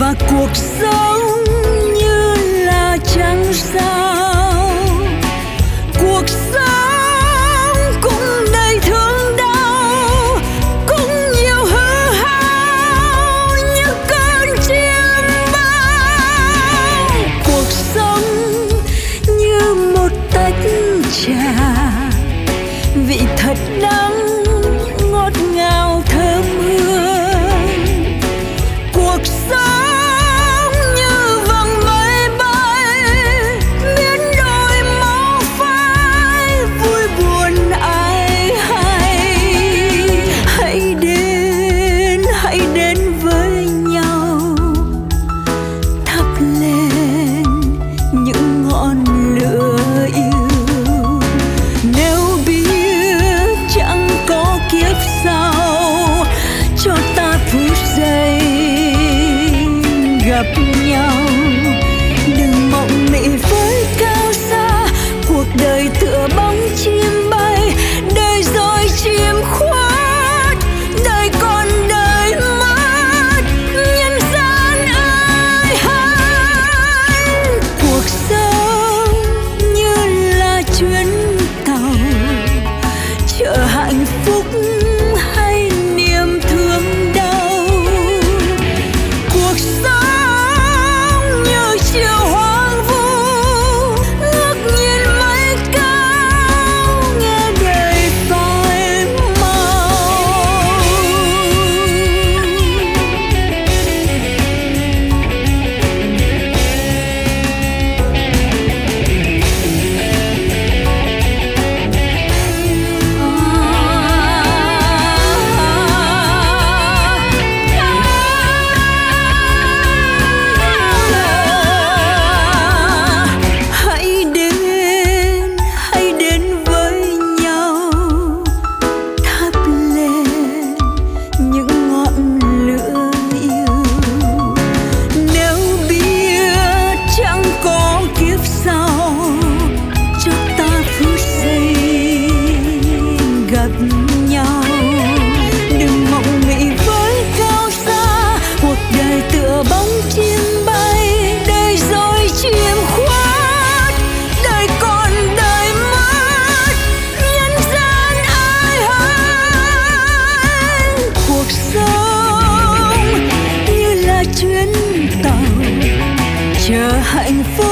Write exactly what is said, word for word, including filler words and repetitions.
và cuộc sống như là trăng sao. Cuộc sống cũng đầy thương đau, cũng nhiều hư hao như cơn chim bao. Cuộc sống như một tách trà, vị thật đắng ngọt ngào thơm hương. Cuộc sống như vầng mây bay, biến đổi máu phai, vui buồn ai hay. Hãy đến, hãy đến với nhau, thắp lên những ngọn lửa yêu. Nếu biết chẳng có kiếp sau, cho ta phút giây gặp nhau. Đừng mộng mị với cao xa, cuộc đời tựa bóng chim bay. Đời rồi chim khuất, đời còn đời mất, nhân gian ơi hỡi. Cuộc sống như là chuyến tàu, chở hạnh phúc hay niềm thương đau. Cuộc sống như chiều hoang vu, ngước nhìn mây cao, nghe đời phai màu. Hãy đến, hãy đến với nhau, thắp lên những ngọn lửa yêu. Nếu biết chẳng có kiếp sau, cho ta phút giây gặp nhau. Đừng mộng mị với cao xa, cuộc đời tựa bóng chim bay. Đời rồi chim khuất, đời còn đời mất, nhân gian ai hỡi. Cuộc sống như là chuyến tàu, chờ hạnh phúc